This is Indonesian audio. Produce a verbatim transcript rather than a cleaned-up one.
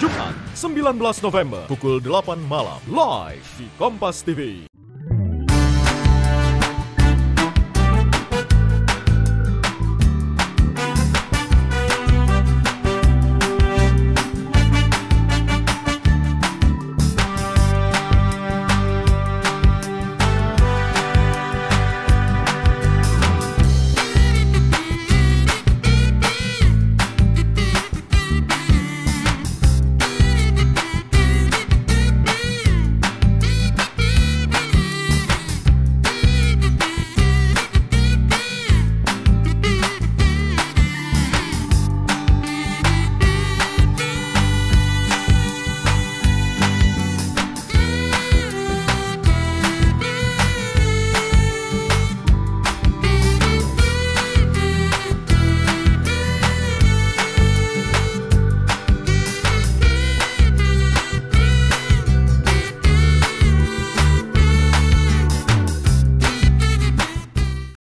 Jumat, sembilan belas November, pukul delapan malam, live di Kompas T V.